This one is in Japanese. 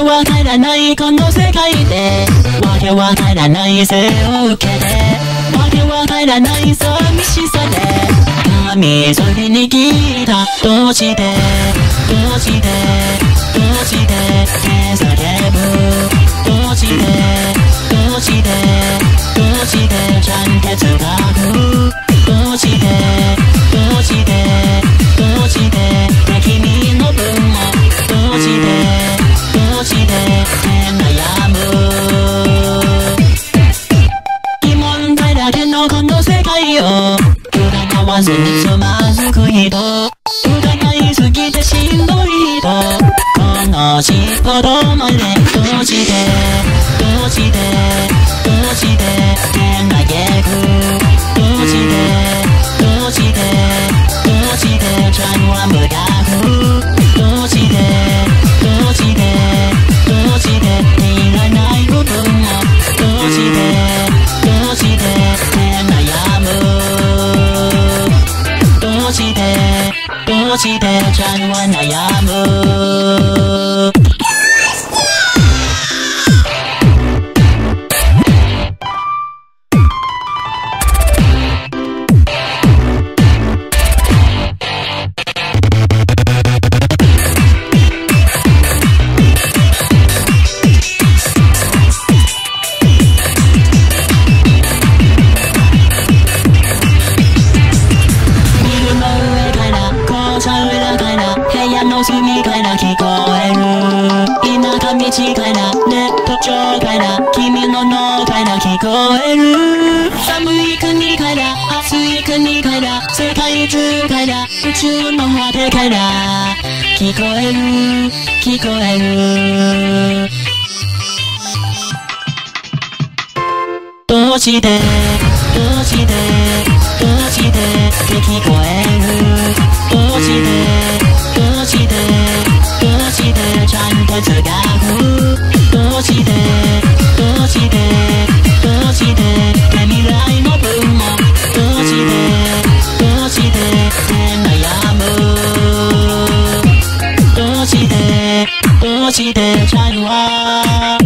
わからないこの世界でわけわからない背を受けてわけわからない寂しさで髪そりに来たどうしてどうしてどうして手叫ぶどうしてどうしてどうしてちゃん哲学どうしてどうしてどうして君の分もどうしてどうして悩む疑問だらけのこの世界を疑わずにつまずく人疑いすぎてしんどい人この尻尾止まれどうしてどうしてどうして手投げくどうしてどうしてどうしてちゃんは無駄くどうしてどうしてどうしていらない部分をどうしてどうして悩むどうしてどうしてちゃんは悩む隅から聞こえる田舎道からネット上から君の脳から聞こえる寒い国から暑い国から世界中から宇宙の果てから聞こえる聞こえるどうしてどうしてどうして聞こえるどうしてどうしてどうしてちゃんと哲学どうしてどうしてどうして未来の分もどうしてどうして悩むどうしてどうしてちゃんは